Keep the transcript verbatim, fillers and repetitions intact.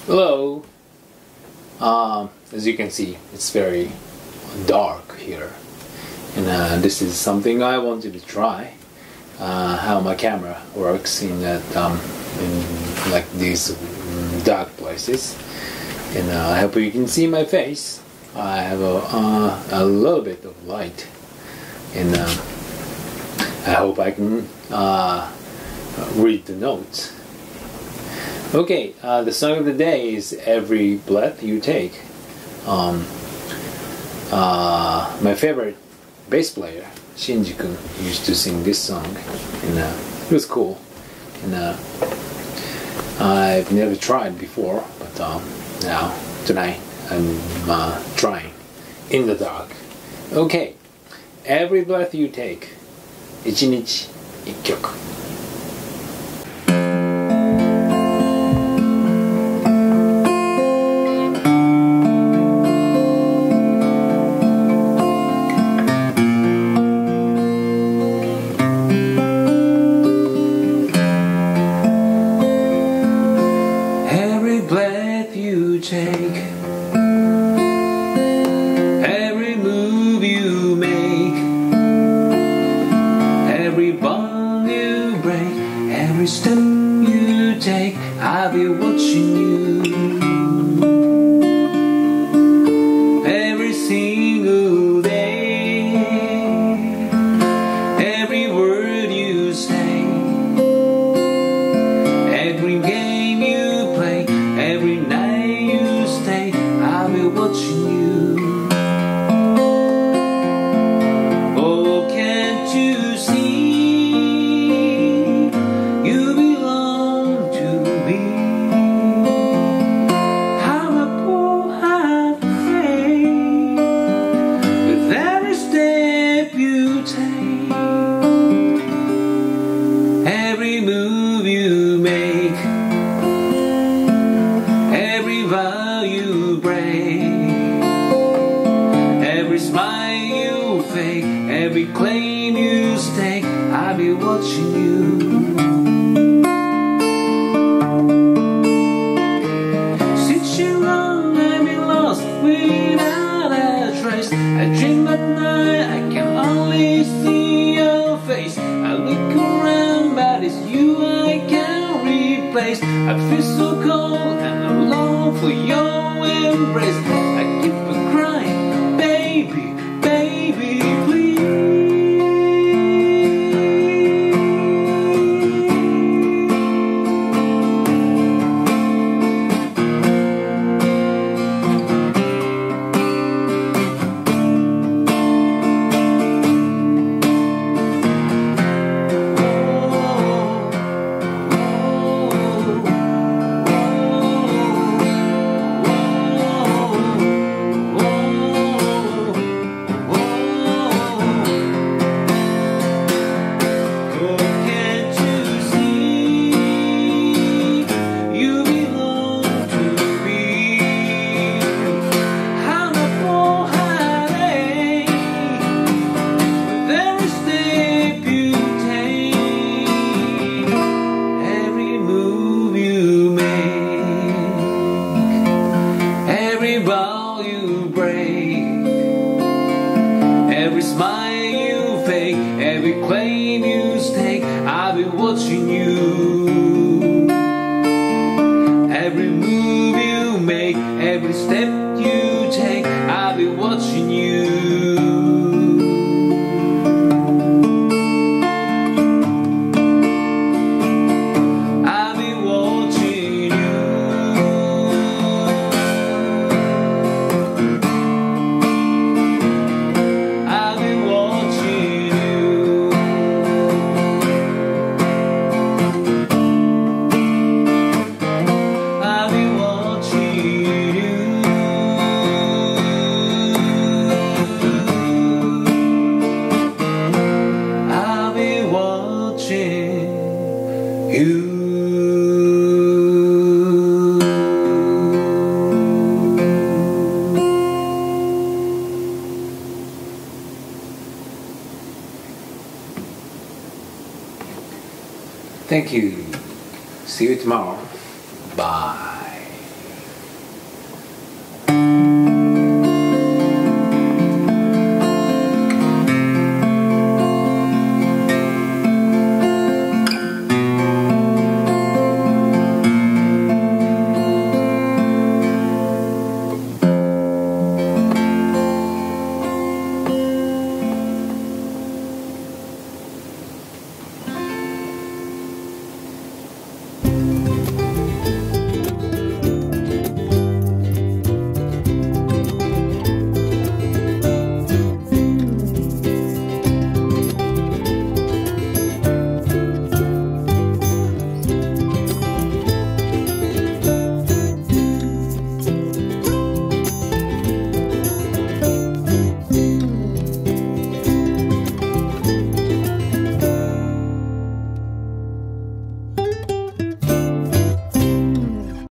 Hello. Um, as you can see, it's very dark here, and uh, this is something I wanted to try. Uh, how my camera works in that um, in like these dark places, and uh, I hope you can see my face. I have a uh, a little bit of light, and uh, I hope I can uh, read the notes. Okay, uh, the song of the day is Every Breath You Take. Um, uh, my favorite bass player, Shinji-kun, used to sing this song, and uh, it was cool. And uh, I've never tried before, but um, now, tonight, I'm uh, trying in the dark. Okay, Every Breath You Take, 一日一曲。 Take every move you make, every bond you break, every step you take, I'll be watching you. Every single day, every word you say, every game you play, every night I'll be watching you. Oh, can't you see? You belong to me. How my poor heart aches with every step you take, every move you make, every vow you break, every smile you fake, every claim you stake, I'll be watching you. Since you're gone, I've been lost without a trace. I dream at night, I can only see your face. I look around, but it's you I can't replace. I feel so cold and I'm long for your embrace. I keep on crying, baby, baby, please. Every smile you fake, every claim you stake, I'll be watching you. Every move you make, every step you take, I'll be watching you. Thank you. See you tomorrow.